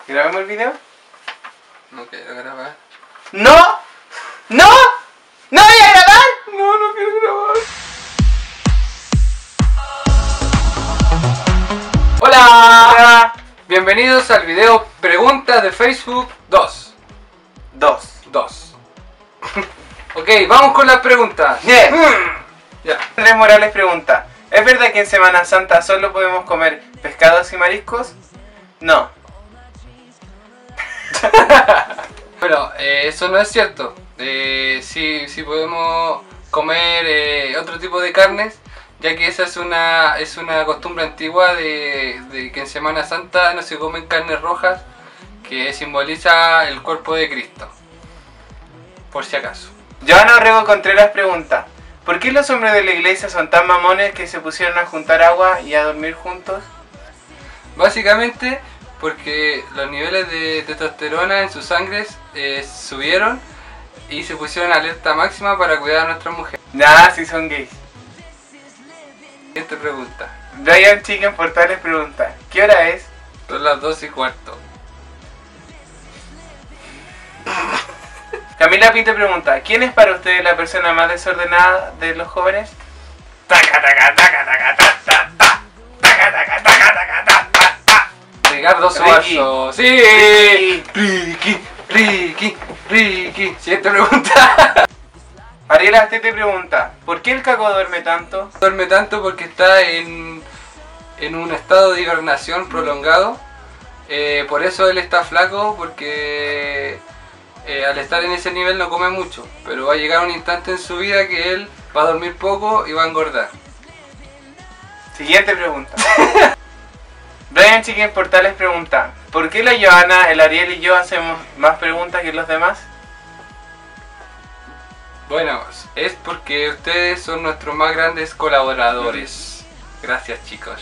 ¿Grabamos el video? No quiero grabar. ¡No! ¡No! ¡No voy a grabar! No quiero grabar. Hola. Bienvenidos al video Preguntas de Facebook 2. Ok, vamos con las preguntas. Bien. Ya. Andrés Morales pregunta: ¿es verdad que en Semana Santa solo podemos comer pescados y mariscos? No. Bueno, eso no es cierto. Sí podemos comer otro tipo de carnes, ya que esa es una costumbre antigua de que en Semana Santa no se comen carnes rojas, que simboliza el cuerpo de Cristo. Por si acaso. Joana Orrego Contreras pregunta: ¿por qué los hombres de la iglesia son tan mamones que se pusieron a juntar agua y a dormir juntos? Básicamente porque los niveles de testosterona en sus sangres subieron y se pusieron alerta máxima para cuidar a nuestra mujer. Nah, si son gays. Siguiente pregunta. Brian Chicken Portales pregunta: ¿qué hora es? Son las 2:15. Camila Pinto pregunta: ¿quién es para ustedes la persona más desordenada de los jóvenes? Ricardo Suazo. Sí. Ricky. Siguiente pregunta. Ariela Astete pregunta: ¿por qué el caco duerme tanto? Duerme tanto porque está en un estado de hibernación prolongado. Por eso él está flaco, porque al estar en ese nivel no come mucho. Pero va a llegar un instante en su vida que él va a dormir poco y va a engordar. Siguiente pregunta. Brian Chicken Portales pregunta: ¿por qué la Joana, el Ariel y yo hacemos más preguntas que los demás? Bueno, es porque ustedes son nuestros más grandes colaboradores. Gracias, chicos.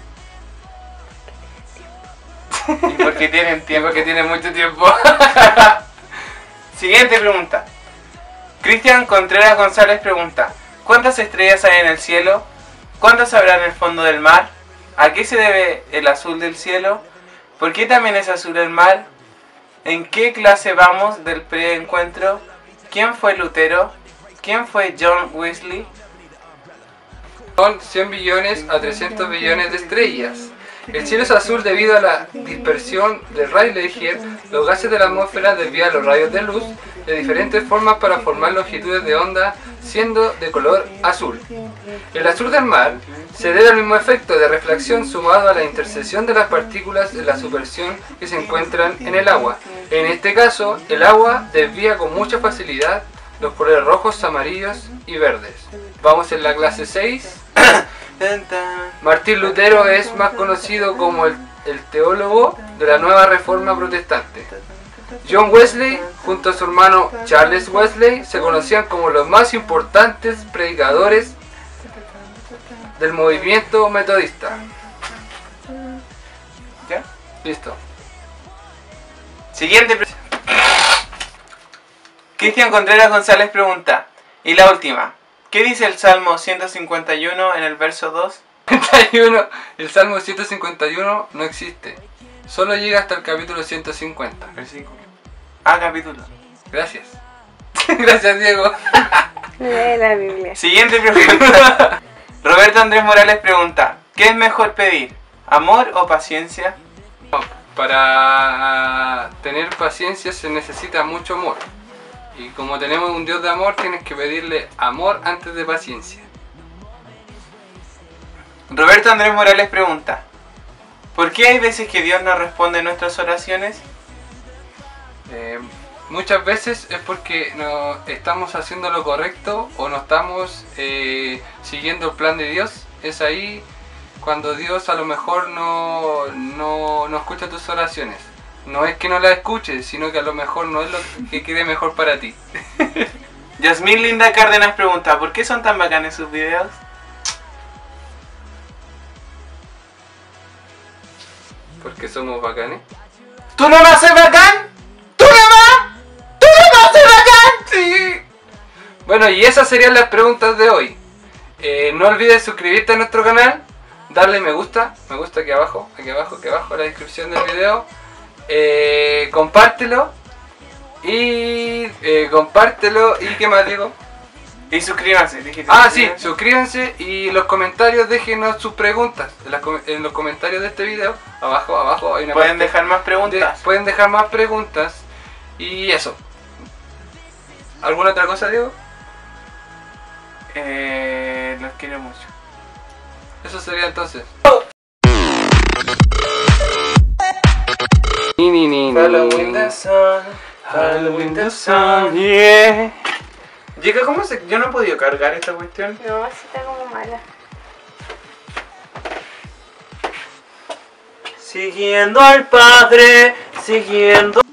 Y porque tienen tiempo. Porque tienen mucho tiempo. Siguiente pregunta. Cristian Contreras González pregunta: ¿cuántas estrellas hay en el cielo? ¿Cuántas habrá en el fondo del mar? ¿A qué se debe el azul del cielo? ¿Por qué también es azul el mar? ¿En qué clase vamos del preencuentro? ¿Quién fue Lutero? ¿Quién fue John Wesley? Son 100 billones a 300 billones de estrellas. El cielo es azul debido a la dispersión de Rayleigh. Los gases de la atmósfera desvían los rayos de luz de diferentes formas para formar longitudes de onda, siendo de color azul. El azul del mar se debe al mismo efecto de reflexión sumado a la intersección de las partículas de la suspensión que se encuentran en el agua. En este caso, el agua desvía con mucha facilidad los colores rojos, amarillos y verdes. Vamos en la clase 6. Martín Lutero es más conocido como el teólogo de la nueva reforma protestante. John Wesley, junto a su hermano Charles Wesley, se conocían como los más importantes predicadores del movimiento metodista. ¿Ya? Listo. Siguiente pregunta. Cristian Contreras González pregunta: y la última, ¿qué dice el Salmo 151 en el verso 2? El Salmo 151 no existe. Solo llega hasta el capítulo 150. Versículo. Ah, capítulo. Gracias. Gracias, Diego. Lee la Biblia. Siguiente pregunta. Roberto Andrés Morales pregunta: ¿qué es mejor pedir? ¿Amor o paciencia? Para tener paciencia se necesita mucho amor. Y como tenemos un Dios de amor, tienes que pedirle amor antes de paciencia. Roberto Andrés Morales pregunta: ¿por qué hay veces que Dios no responde nuestras oraciones? Muchas veces es porque no estamos haciendo lo correcto o no estamos siguiendo el plan de Dios. Es ahí cuando Dios a lo mejor no escucha tus oraciones. No es que no las escuches, sino que a lo mejor no es lo que quiere mejor para ti. Yasmín Linda Cárdenas pregunta: ¿por qué son tan bacanes sus videos? Porque somos bacanes. ¿Tú no vas a ser bacán? ¿Tú no vas a ser bacán? Sí. Bueno, y esas serían las preguntas de hoy. No olvides suscribirte a nuestro canal, darle me gusta aquí abajo, en la descripción del video. compártelo. Y compártelo. ¿Y qué más digo? Y suscríbanse, dije. Ah, sí, suscríbanse y en los comentarios déjenos sus preguntas. En los comentarios de este video, abajo hay una Pueden parte dejar más preguntas. pueden dejar más preguntas. Y eso. ¿Alguna otra cosa, Diego? Los quiero mucho. Eso sería entonces. Following the sun, following the sun, yeah. Llega, ¿cómo se...? Yo no he podido cargar esta cuestión. No, así está como mala. Siguiendo al Padre, siguiendo...